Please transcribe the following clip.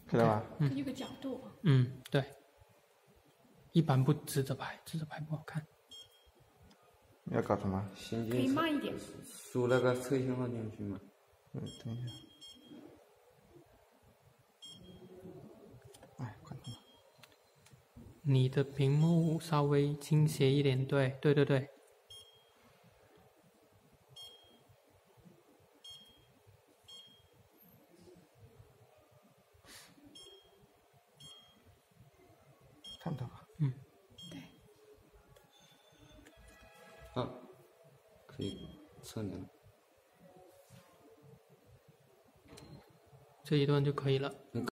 可以了吧？ 有个角度。 对。一般不直着拍，直着拍不好看。 要搞什么？ 可以慢一点。 输那个测信号进去吗？ 等一下。哎，快点。 你的屏幕稍微倾斜一点，对。 看到吧？ 对。 啊，可以测量。 这一段就可以了。